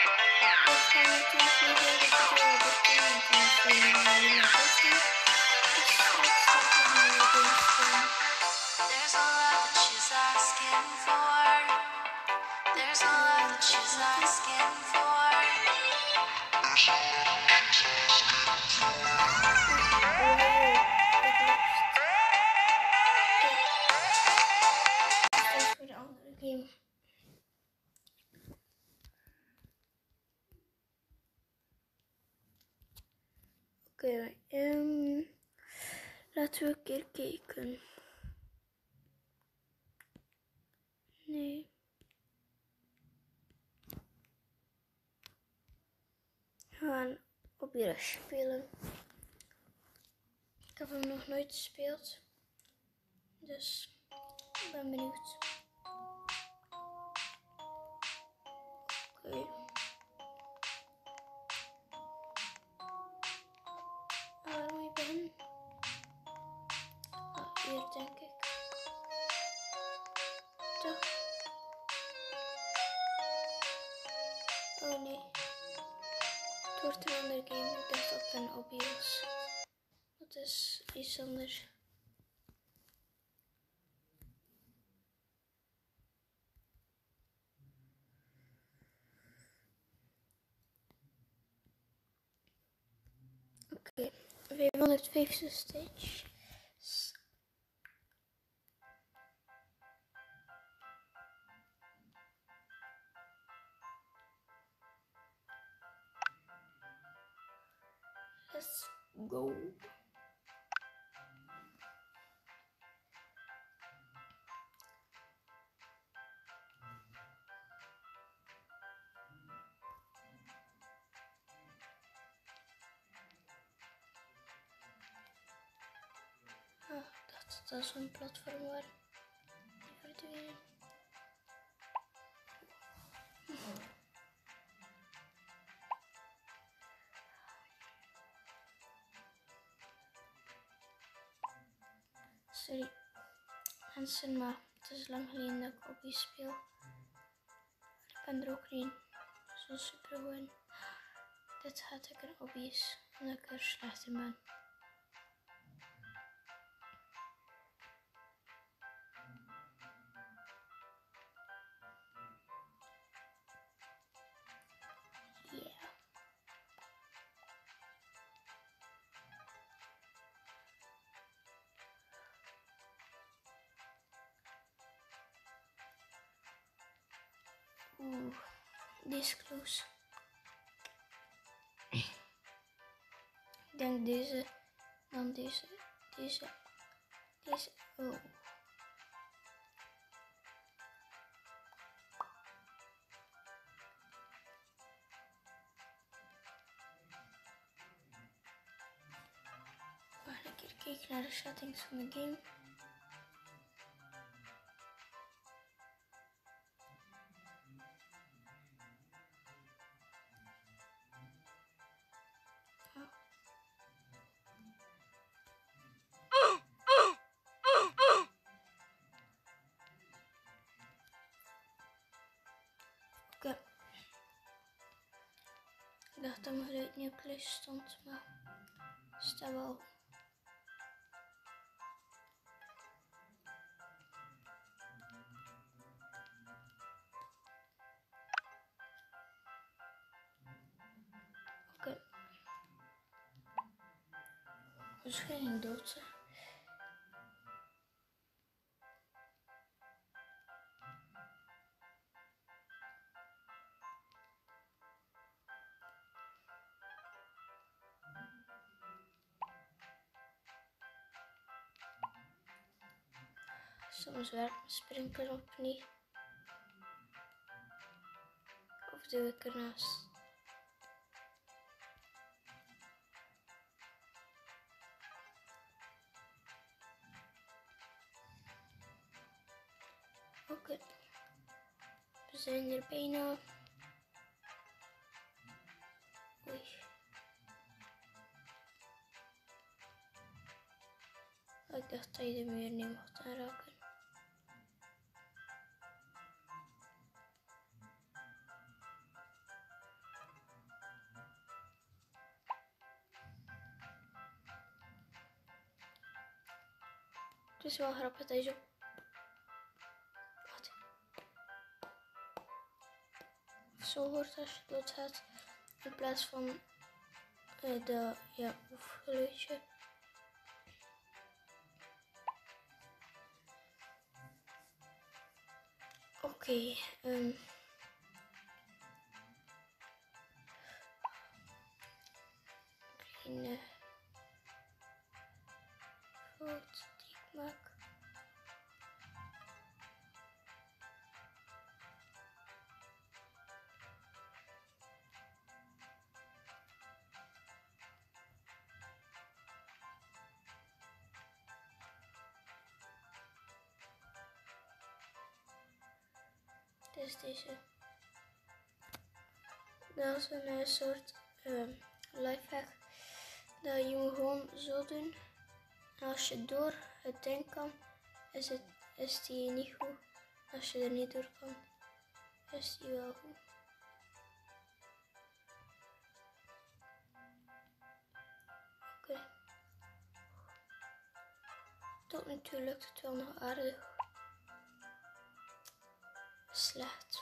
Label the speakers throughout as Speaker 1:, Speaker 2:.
Speaker 1: gaan natuurlijk niet heel de video editen, want dan is het helemaal niet meer goed. Dus straks gaat er een nieuwe game spelen.
Speaker 2: There's a lot that she's asking for. There's a lot that she's asking for.
Speaker 1: Steeds voor de andere game. Oké, laten we een keer kijken. Nee. We gaan Obby spelen. Ik heb hem nog nooit gespeeld. Dus ik ben benieuwd. Oké. Waar moet ik beginnen? Ah, hier denk ik. Toch? Oh nee. Het wordt een andere game. Ik dacht dat het een Obby was. Dat is iets anders. Oké, 550 stage. Let's go. Ah, ik dacht dat dat zo'n platform was. Die verdwijnen. Sorry mensen, maar het is lang geleden dat ik Obby speel. Ik ben er ook niet zo super goed in. Dit gaat ik een Obby is, omdat ik er slecht in ben. Yeah. Oeh, die is close. Ik denk deze, dan deze. Oh. We gaan een keer kijken naar de settings van de game. Oké. Ik dacht dat mijn geluid niet op de lijst stond, maar staat wel. Oké. Waarschijnlijk dood ze. Soms werkt mijn springknop niet. Of doe ik ernaast. Oké. We zijn er bijna. Oei. Oh, ik dacht dat je de muur niet mocht aanraken. Het is wel grappig dat je zo... Wat? Zo hoort als je doodgaat. In plaats van de oefgeluidje. Oké. Kleine foto die ik maak. Dat is deze. Dat is een soort lifehack. Dat je moet gewoon zo doen. En als je door het ding kan, is die niet goed. Als je er niet door kan, is die wel goed. Oké. Tot nu toe lukt het wel nog aardig. Slecht.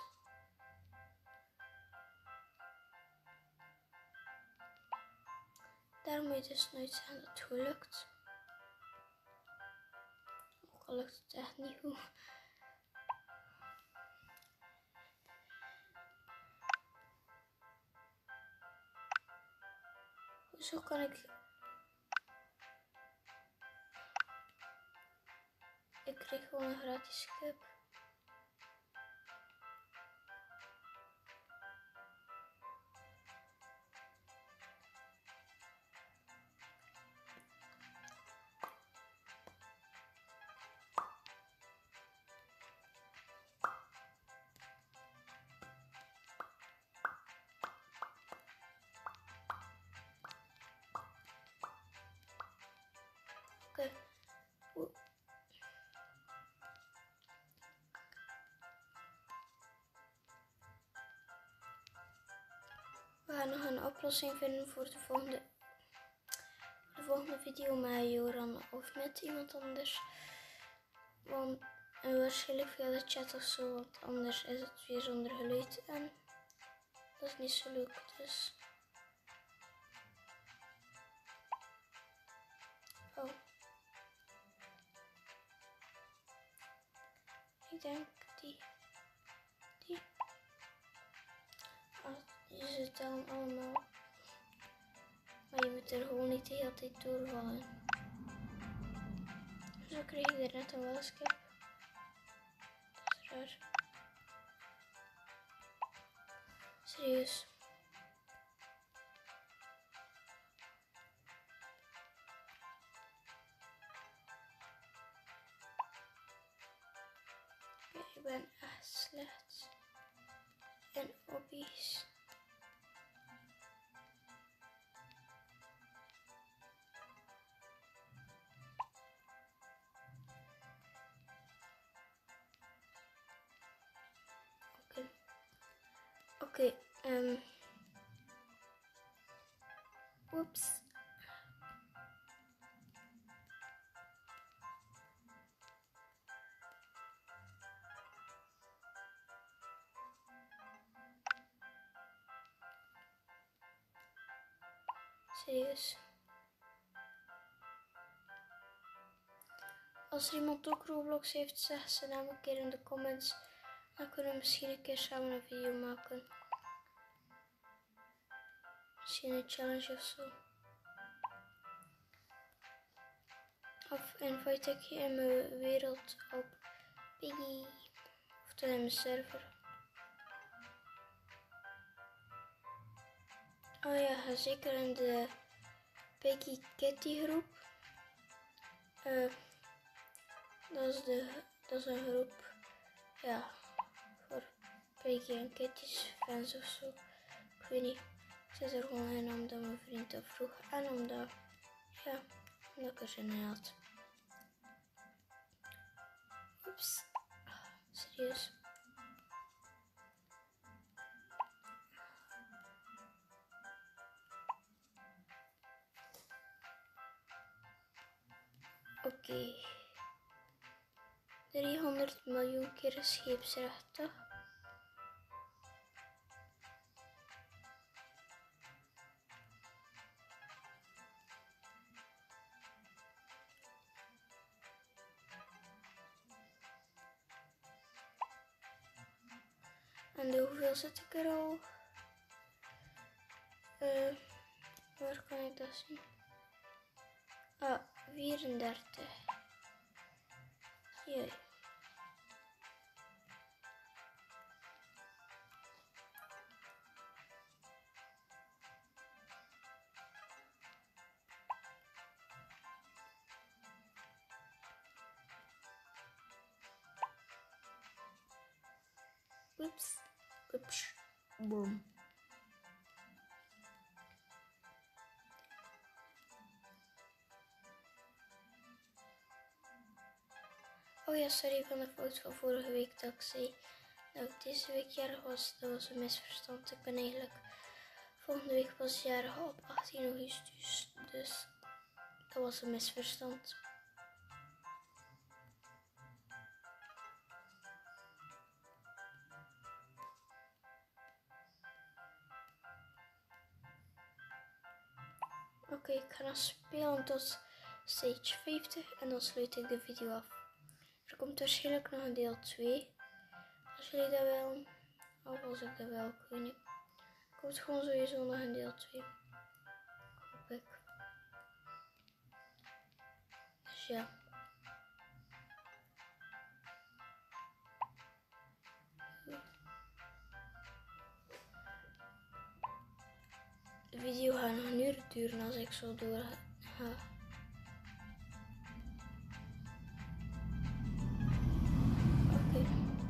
Speaker 1: Daar moet je dus nooit zeggen dat het goed lukt. Ook al lukt het echt niet goed. Hoezo kan ik... Ik kreeg gewoon een gratis cup. Oké. We gaan nog een oplossing vinden voor de volgende video met Joran of met iemand anders. Want waarschijnlijk via de chat of zo, want anders is het weer zonder geluid en dat is niet zo leuk. Dus. Oh. Ik denk die. Oh, je zit dan allemaal. Maar je moet er gewoon niet de hele tijd doorvallen. Zo kreeg ik er net een welskip. Dat is raar. Serieus. Ja, ik ben echt slecht in hobby's. Oké, oeps. Serieus. Als er iemand ook Roblox heeft, zeg ze naam een keer in de comments. Dan kunnen we misschien een keer samen een video maken. Misschien een challenge of zo. Of invite ik je in mijn wereld op Piggy. Of dan in mijn server. Oh ja, ga zeker in de Piggy Kitty groep. Dat is een groep, ja, voor Piggy en Kitty's fans of zo. Ik weet niet. Ik zit er gewoon in omdat mijn vriend dat vroeg. En omdat ik er zin in had. Oeps. Serieus. Oké. 300 miljoen keer scheepsrechten. En de hoeveel zit ik er al? Waar kan ik dat zien? Ah, 34. Jee. Oeps. Oeps. Boom. Oh ja, sorry van de foto van vorige week dat ik zei dat ik deze week jarig was. Dat was een misverstand. Ik ben eigenlijk volgende week pas jarig op 18 augustus. Dus dat was een misverstand. Oké, ik ga dan spelen tot stage 50 en dan sluit ik de video af. Er komt waarschijnlijk nog een deel 2. Als jullie dat willen. Of als ik dat wil, ik weet niet. Er komt gewoon sowieso nog een deel 2. Hoop ik. Dus ja. De video gaat nog een uur duren als ik zo door ga. Oké.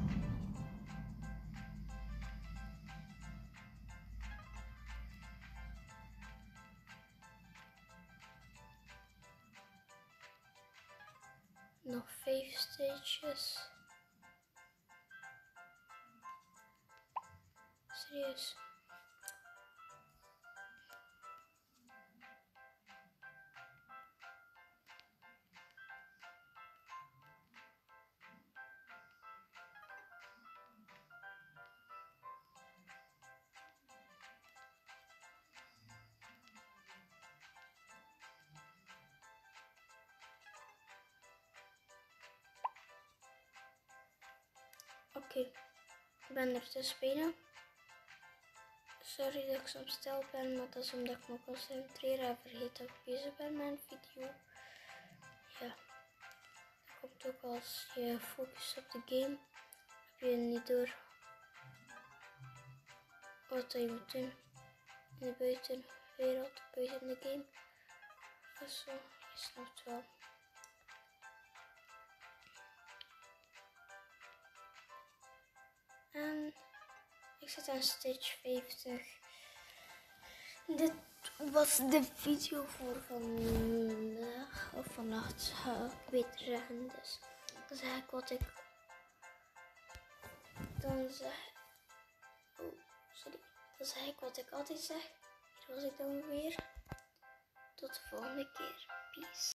Speaker 1: Nog 5 stages. Serieus. Oké, ik ben er dus bijna. Sorry dat ik soms stil ben, maar dat is omdat ik me concentreer en vergeet dat ik bezig ben met een video. Ja, dat komt ook als je focust op de game, heb je niet door wat je moet doen in de buitenwereld, buiten de game. Dus zo, je snapt wel. En ik zit aan stage 50. Dit was de video voor vandaag, of vannacht zou ik beter zeggen. Dus dan zeg ik wat ik dan zeg. Oh, sorry. Dan zeg ik wat ik altijd zeg. Hier was ik dan weer. Tot de volgende keer. Peace.